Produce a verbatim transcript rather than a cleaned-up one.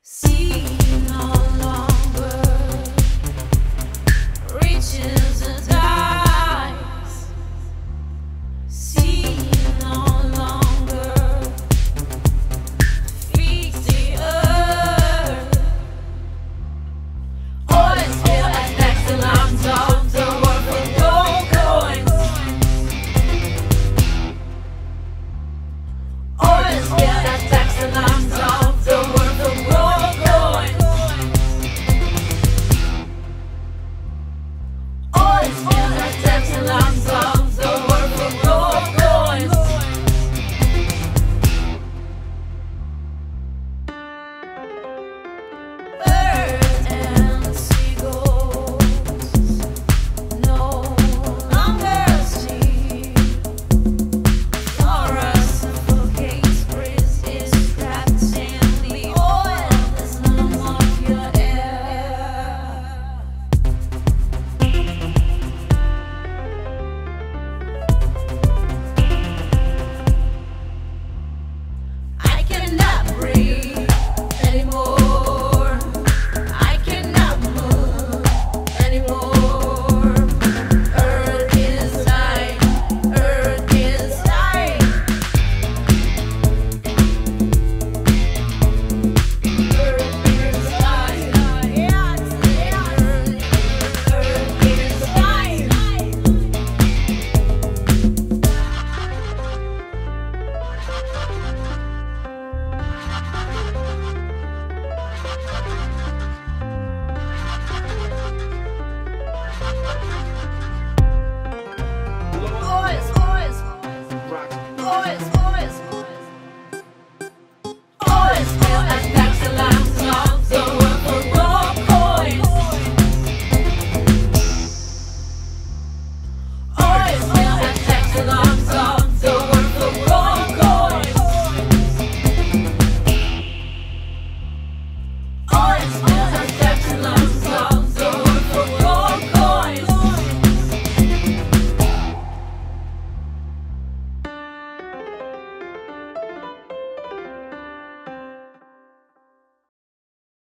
Sea no longer reaches the dikes. Sea no longer feeds the earth. Oil spill attacks the lungs of the world for gold coins. Oil spill attacks the lungs of the world. Birds and seagulls no longer see. Flora suffocates, breeze is trapped in the oil. There's no more pure air. I cannot breathe anymore. I cannot move anymore. Earth is dying. Earth is dying. Earth is dying. Earth is dying. Boys, boys, boys, boys, boys will attack the lungs of the world for gold coins. Boys will attack the lungs of the world for gold coins. Boys